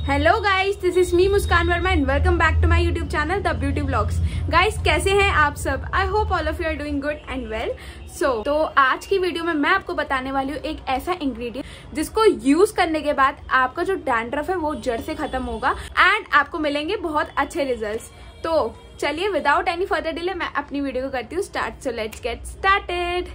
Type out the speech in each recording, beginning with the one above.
Hello guys, this is me Muskan Verma and welcome back to my YouTube channel the beauty blogs. Guys, कैसे हैं आप सब? I hope all of you are doing good and well. तो आज की video में मैं आपको बताने वाली हूँ एक ऐसा इंग्रेडिएंट जिसको यूज करने के बाद आपका जो डैंड्रफ है वो जड़ से खत्म होगा एंड आपको मिलेंगे बहुत अच्छे रिजल्ट्स। तो चलिए विदाउट एनी फर्दर डिले मैं अपनी वीडियो को करती हूँ start. So let's get started.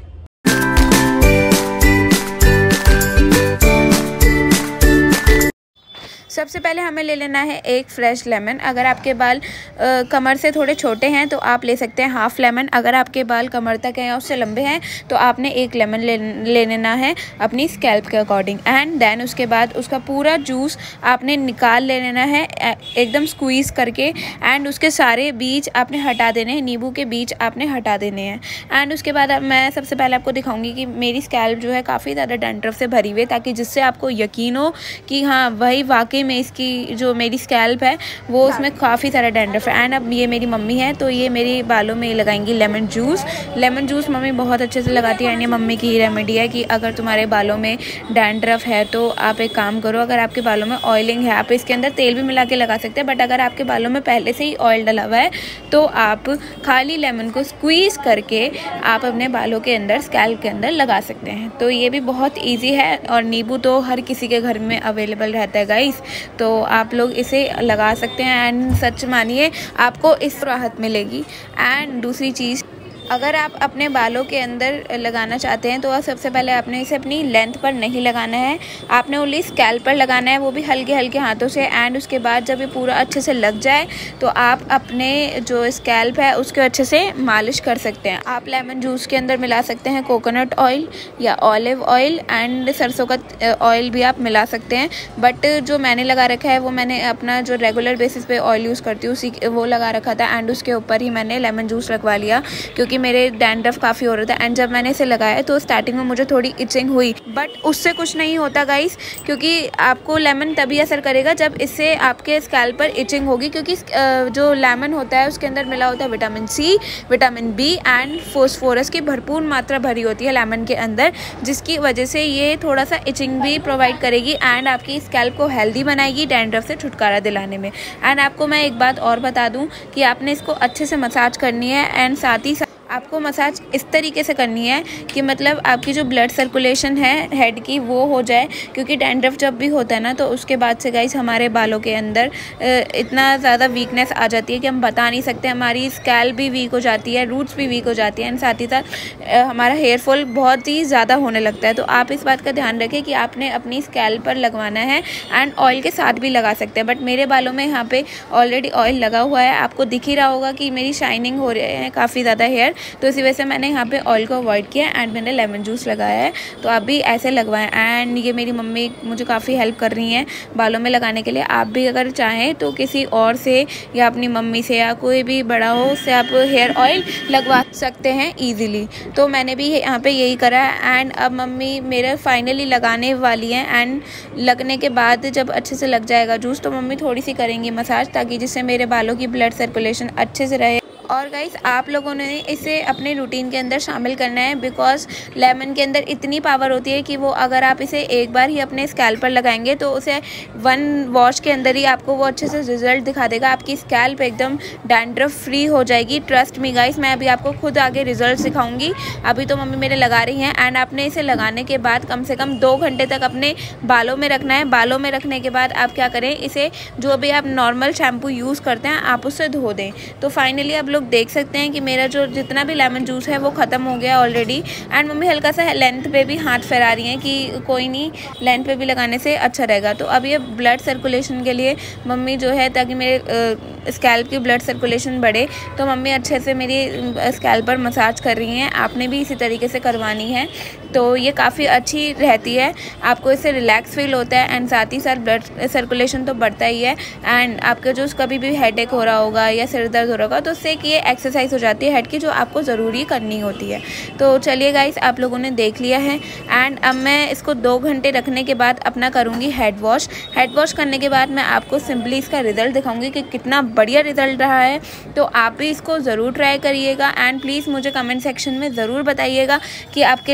सबसे पहले हमें ले लेना है एक फ्रेश लेमन। अगर आपके बाल कमर से थोड़े छोटे हैं तो आप ले सकते हैं हाफ लेमन। अगर आपके बाल कमर तक हैं या उससे लंबे हैं तो आपने एक लेमन ले लेना है अपनी स्कैल्प के अकॉर्डिंग। एंड देन उसके बाद उसका पूरा जूस आपने निकाल ले लेना है एकदम स्क्वीज़ करके। एंड उसके सारे बीज आपने हटा देने हैं, नींबू के बीज आपने हटा देने हैं। एंड उसके बाद मैं सबसे पहले आपको दिखाऊंगी कि मेरी स्कैल्प जो है काफ़ी ज़्यादा डैंड्रफ से भरी हुई है, ताकि जिससे आपको यकीन हो कि हाँ वही वाकई में इसकी जो मेरी स्कैल्प है वो उसमें काफ़ी सारा डैंड्रफ है। एंड अब ये मेरी मम्मी है तो ये मेरे बालों में लगाएंगी lemon juice. Lemon juice mummy बहुत अच्छे से लगाती है एंड ये मम्मी की रेमेडी है कि अगर तुम्हारे बालों में डैंड्रफ है तो आप एक काम करो, अगर आपके बालों में ऑयलिंग है आप इसके अंदर तेल भी मिला के लगा सकते हैं, बट अगर आपके बालों में पहले से ही ऑयल डला हुआ है तो आप खाली लेमन को स्क्वीज़ करके आप अपने बालों के अंदर स्कैल्प के अंदर लगा सकते हैं। तो ये भी बहुत ईजी है और नींबू तो हर किसी के घर में अवेलेबल रहता है गाइस, तो आप लोग इसे लगा सकते हैं एंड सच मानिए आपको इस राहत मिलेगी। एंड दूसरी चीज़, अगर आप अपने बालों के अंदर लगाना चाहते हैं तो सबसे पहले आपने इसे अपनी लेंथ पर नहीं लगाना है, आपने ओनली स्कैल्प पर लगाना है, वो भी हल्के हल्के हाथों से। एंड उसके बाद जब ये पूरा अच्छे से लग जाए तो आप अपने जो स्कैल्प है उसके अच्छे से मालिश कर सकते हैं। आप लेमन जूस के अंदर मिला सकते हैं कोकोनट ऑयल या ऑलिव ऑयल एंड सरसों का ऑयल भी आप मिला सकते हैं, बट जो मैंने लगा रखा है वो मैंने अपना जो रेगुलर बेसिस पे ऑयल यूज़ करती हूँ उसी वो लगा रखा था एंड उसके ऊपर ही मैंने लेमन जूस लगवा लिया क्योंकि मेरे डैंड्रफ काफ़ी हो रहा था। एंड जब मैंने इसे लगाया तो स्टार्टिंग में मुझे थोड़ी इचिंग हुई, बट उससे कुछ नहीं होता गाइस, क्योंकि आपको लेमन तभी असर करेगा जब इससे आपके स्कैल्प पर इचिंग होगी, क्योंकि जो लेमन होता है उसके अंदर मिला होता है vitamin C, vitamin B and phosphorus की भरपूर मात्रा भरी होती है लेमन के अंदर, जिसकी वजह से ये थोड़ा सा इचिंग भी प्रोवाइड करेगी एंड आपकी स्कैल्प को हेल्दी बनाएगी डैंड्रफ से छुटकारा दिलाने में। एंड आपको मैं एक बात और बता दूं कि आपने इसको अच्छे से मसाज करनी है एंड साथ ही आपको मसाज इस तरीके से करनी है कि मतलब आपकी जो ब्लड सर्कुलेशन है हेड की वो हो जाए, क्योंकि डैंड्रफ जब भी होता है ना तो उसके बाद से गाइस हमारे बालों के अंदर इतना ज़्यादा वीकनेस आ जाती है कि हम बता नहीं सकते, हमारी स्कैल्प भी वीक हो जाती है, रूट्स भी वीक हो जाती है एंड साथ ही साथ हमारा हेयर फॉल बहुत ही ज़्यादा होने लगता है। तो आप इस बात का ध्यान रखें कि आपने अपनी स्कैल्प पर लगवाना है एंड ऑयल के साथ भी लगा सकते हैं, बट मेरे बालों में यहाँ पे ऑलरेडी ऑयल लगा हुआ है, आपको दिख ही रहा होगा कि मेरी शाइनिंग हो रही है काफ़ी ज़्यादा हेयर, तो इसी वजह से मैंने यहाँ पे ऑयल को अवॉइड किया एंड मैंने लेमन जूस लगाया है। तो आप भी ऐसे लगवाएं एंड ये मेरी मम्मी मुझे काफ़ी हेल्प कर रही हैं बालों में लगाने के लिए। आप भी अगर चाहें तो किसी और से या अपनी मम्मी से या कोई भी बड़ा हो उससे आप हेयर ऑयल लगवा सकते हैं ईजीली। तो मैंने भी यहाँ पे यही करा है एंड अब मम्मी मेरे फाइनली लगाने वाली हैं एंड लगने के बाद जब अच्छे से लग जाएगा जूस तो मम्मी थोड़ी सी करेंगी मसाज, ताकि जिससे मेरे बालों की ब्लड सर्कुलेशन अच्छे से रहे। और गाइस आप लोगों ने इसे अपने रूटीन के अंदर शामिल करना है, बिकॉज लेमन के अंदर इतनी पावर होती है कि वो अगर आप इसे एक बार ही अपने स्कैल्प पर लगाएंगे तो उसे 1 वॉश के अंदर ही आपको वो अच्छे से रिजल्ट दिखा देगा, आपकी स्कैल्प एकदम डैंड्रफ फ्री हो जाएगी। ट्रस्ट मी गाइस, मैं अभी आपको खुद आगे रिजल्ट दिखाऊंगी। अभी तो मम्मी मेरे लगा रही हैं एंड आपने इसे लगाने के बाद कम से कम 2 घंटे तक अपने बालों में रखना है। बालों में रखने के बाद आप क्या करें, इसे जो भी आप नॉर्मल शैम्पू यूज़ करते हैं आप उससे धो दें। तो फाइनली आप देख सकते हैं कि मेरा जो जितना भी लेमन जूस है वो ख़त्म हो गया ऑलरेडी। एंड मम्मी हल्का सा लेंथ पे भी हाथ फैला रही हैं कि कोई नहीं, लेंथ पे भी लगाने से अच्छा रहेगा। तो अब ये ब्लड सर्कुलेशन के लिए मम्मी जो है, ताकि मेरे स्कैल्प की ब्लड सर्कुलेशन बढ़े, तो मम्मी अच्छे से मेरी स्कैल्प पर मसाज कर रही हैं। आपने भी इसी तरीके से करवानी है, तो ये काफ़ी अच्छी रहती है, आपको इससे रिलैक्स फील होता है एंड साथ ही साथ ब्लड सर्कुलेशन तो बढ़ता ही है। एंड आपके जो कभी भी हेडेक हो रहा होगा या सिर दर्द हो रहा होगा तो उससे कि ये एक्सरसाइज हो जाती है हेड की, जो आपको ज़रूरी करनी होती है। तो चलिए गाइस, आप लोगों ने देख लिया है एंड अब मैं इसको 2 घंटे रखने के बाद अपना करूँगी हेड वॉश। हेड वॉश करने के बाद मैं आपको सिंपली इसका रिज़ल्ट दिखाऊंगी कि कितना बढ़िया रिज़ल्ट रहा है। तो आप भी इसको ज़रूर ट्राई करिएगा एंड प्लीज़ मुझे कमेंट सेक्शन में ज़रूर बताइएगा कि आपके लिए कैसे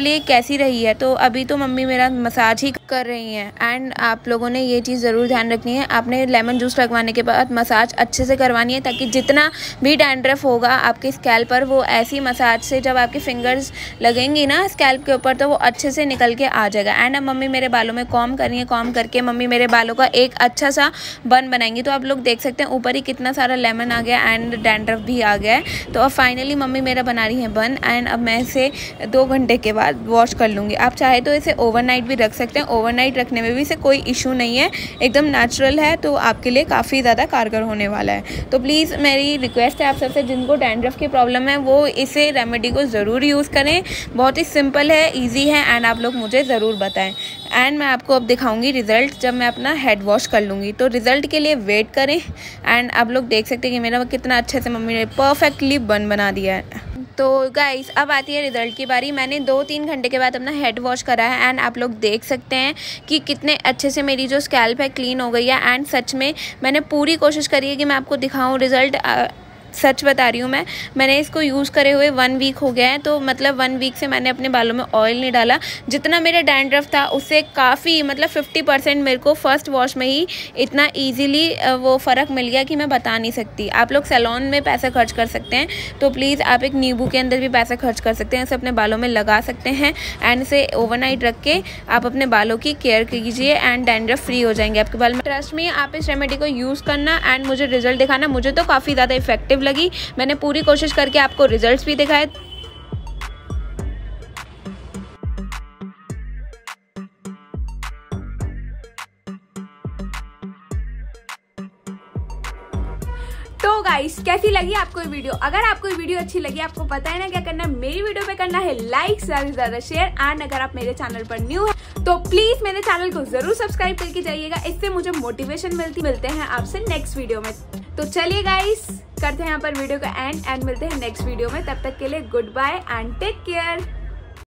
कैसी रही है। तो अभी तो मम्मी मेरा मसाज ही कर रही हैं। एंड आप लोगों ने ये चीज़ ज़रूर ध्यान रखनी है, आपने लेमन जूस लगवाने के बाद मसाज अच्छे से करवानी है, ताकि जितना भी डैंड्रफ होगा आपके स्कैल्प पर वो ऐसी मसाज से जब आपकी फिंगर्स लगेंगी ना स्कैल्प के ऊपर तो वो अच्छे से निकल के आ जाएगा। एंड अब मम्मी मेरे बालों में कॉम्ब कर रही है, कॉम्ब करके मम्मी मेरे बालों का एक अच्छा सा बन बनाएंगी। तो आप लोग देख सकते हैं ऊपर ही कितना सारा लेमन आ गया एंड डैंड्रफ भी आ गया है। तो अब फाइनली मम्मी मेरा बना रही है बन। एंड अब मैं इसे 2 घंटे के बाद वॉश कर लूँगी। आप चाहे तो इसे ओवरनाइट भी रख सकते हैं, ओवरनाइट रखने में भी इसे कोई इशू नहीं है, एकदम नेचुरल है, तो आपके लिए काफ़ी ज़्यादा कारगर होने वाला है। तो प्लीज़ मेरी रिक्वेस्ट है आप सबसे, जिनको डैंड्रफ की प्रॉब्लम है वो इसे रेमेडी को ज़रूर यूज़ करें। बहुत ही सिंपल है, ईजी है एंड आप लोग मुझे ज़रूर बताएं। एंड मैं आपको अब दिखाऊंगी रिज़ल्ट जब मैं अपना हेड वॉश कर लूँगी। तो रिज़ल्ट के लिए वेट करें। एंड आप लोग देख सकते हैं कि मेरा कितना अच्छे से मम्मी ने परफेक्टली बन बना दिया है। तो गाइस अब आती है रिज़ल्ट की बारी। मैंने 2-3 घंटे के बाद अपना हेड वॉश करा है एंड आप लोग देख सकते हैं कि कितने अच्छे से मेरी जो स्कैल्प है क्लीन हो गई है। एंड सच में मैंने पूरी कोशिश करी है कि मैं आपको दिखाऊं रिज़ल्ट। सच बता रही हूँ मैंने इसको यूज़ करे हुए 1 वीक हो गया है। तो मतलब 1 वीक से मैंने अपने बालों में ऑयल नहीं डाला। जितना मेरा डैंड्रफ था उससे काफ़ी मतलब 50% मेरे को फर्स्ट वॉश में ही इतना ईजीली वो फ़र्क मिल गया कि मैं बता नहीं सकती। आप लोग सैलून में पैसा खर्च कर सकते हैं, तो प्लीज़ आप एक नींबू के अंदर भी पैसा खर्च कर सकते हैं, इसे अपने बालों में लगा सकते हैं एंड इसे ओवरनाइट रख के आप अपने बालों की केयर कीजिए एंड डैंड्रफ फ्री हो जाएंगे आपके बाल में। ट्रस्ट मी, आप इस रेमेडी को यूज़ करना एंड मुझे रिजल्ट दिखाना। मुझे तो काफ़ी ज़्यादा इफेक्टिव लगी, मैंने पूरी कोशिश करके आपको रिजल्ट्स भी दिखाए। तो गाइस कैसी लगी आपको ये वीडियो? अगर आपको ये वीडियो अच्छी लगी, आपको पता है ना क्या करना है, मेरी वीडियो पे करना है लाइक, ज्यादा से ज्यादा शेयर। एंड अगर आप मेरे चैनल पर न्यू है तो प्लीज मेरे चैनल को जरूर सब्सक्राइब करके जाइएगा, इससे मुझे मोटिवेशन मिलते हैं आपसे नेक्स्ट वीडियो में। तो चलिए गाइस करते हैं यहाँ पर वीडियो का एंड मिलते हैं नेक्स्ट वीडियो में। तब तक के लिए goodbye and take care.